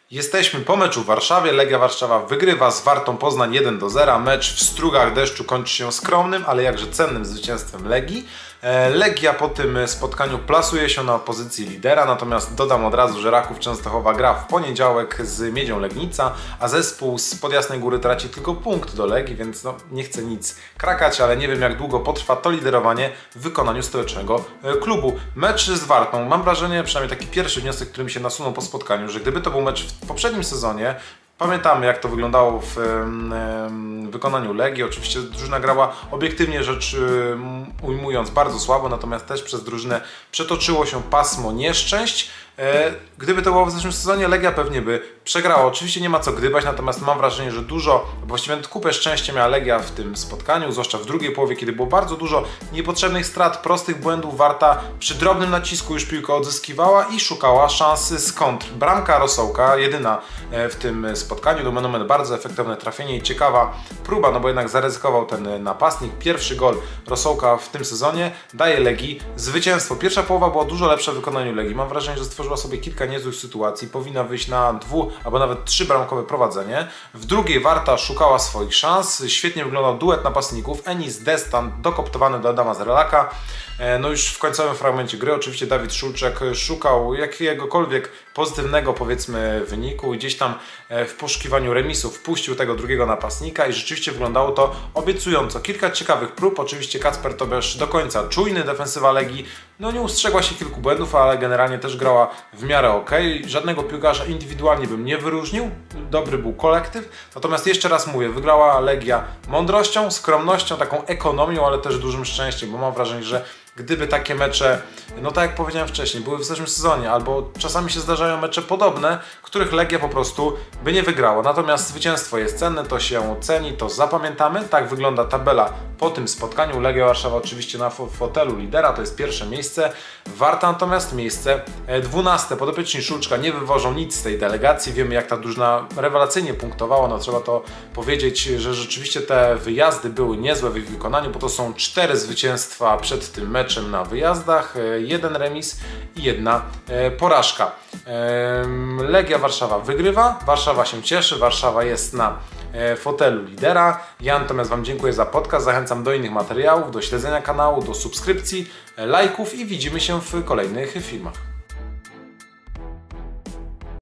Jesteśmy po meczu w Warszawie. Legia Warszawa wygrywa z Wartą Poznań 1-0. Mecz w strugach deszczu kończy się skromnym, ale jakże cennym zwycięstwem Legii. Legia po tym spotkaniu plasuje się na pozycji lidera, natomiast dodam od razu, że Raków Częstochowa gra w poniedziałek z Miedzią Legnica, a zespół z Jasnej Góry traci tylko punkt do Legii, więc no, nie chcę nic krakać, ale nie wiem, jak długo potrwa to liderowanie w wykonaniu stołecznego klubu. Mecz z Wartą, mam wrażenie, przynajmniej taki pierwszy wniosek, który mi się nasunął po spotkaniu, że gdyby to był mecz w poprzednim sezonie, pamiętamy, jak to wyglądało w wykonaniu Legii. Oczywiście drużyna grała, obiektywnie rzecz ujmując, bardzo słabo, natomiast też przez drużynę przetoczyło się pasmo nieszczęść. Gdyby to było w zeszłym sezonie, Legia pewnie by przegrała. Oczywiście nie ma co gdybać, natomiast mam wrażenie, że dużo, właściwie kupę szczęścia miała Legia w tym spotkaniu, zwłaszcza w drugiej połowie, kiedy było bardzo dużo niepotrzebnych strat, prostych błędów. Warta przy drobnym nacisku już piłkę odzyskiwała i szukała szansy z kontr. Bramka Rosołka, jedyna w tym spotkaniu, do momentu bardzo efektywne trafienie i ciekawa próba, no bo jednak zaryzykował ten napastnik. Pierwszy gol Rosołka w tym sezonie daje Legii zwycięstwo. Pierwsza połowa była dużo lepsza w wykonaniu Legii. Mam wrażenie, że stworzyła sobie kilka niezłych sytuacji, powinna wyjść na 2- albo nawet 3-bramkowe prowadzenie. W drugiej Warta szukała swoich szans, świetnie wyglądał duet napastników, Enis Destan dokoptowany do Adama Zrelaka. No już w końcowym fragmencie gry oczywiście Dawid Szulczek szukał jakiegokolwiek pozytywnego, powiedzmy, wyniku i gdzieś tam w poszukiwaniu remisu wpuścił tego drugiego napastnika i rzeczywiście wyglądało to obiecująco. Kilka ciekawych prób, oczywiście Kacper Tobiasz do końca czujny, defensywa Legii no nie ustrzegła się kilku błędów, ale generalnie też grała w miarę ok. Żadnego piłkarza indywidualnie bym nie wyróżnił, dobry był kolektyw, natomiast jeszcze raz mówię, wygrała Legia mądrością, skromnością, taką ekonomią, ale też dużym szczęściem, bo mam wrażenie, że gdyby takie mecze, no tak jak powiedziałem wcześniej, były w zeszłym sezonie, albo czasami się zdarzają mecze podobne, których Legia po prostu by nie wygrała. Natomiast zwycięstwo jest cenne, to się ceni, to zapamiętamy. Tak wygląda tabela po tym spotkaniu. Legia Warszawa oczywiście na fotelu lidera, to jest pierwsze miejsce. Warta natomiast miejsce 12. Podopieczni Szulczka nie wywożą nic z tej delegacji. Wiemy, jak ta drużyna rewelacyjnie punktowała. No trzeba to powiedzieć, że rzeczywiście te wyjazdy były niezłe w ich wykonaniu, bo to są 4 zwycięstwa przed tym meczem na wyjazdach, 1 remis i 1 porażka. Legia Warszawa wygrywa, Warszawa się cieszy, Warszawa jest na fotelu lidera. Ja natomiast Wam dziękuję za podcast, zachęcam do innych materiałów, do śledzenia kanału, do subskrypcji, lajków i widzimy się w kolejnych filmach.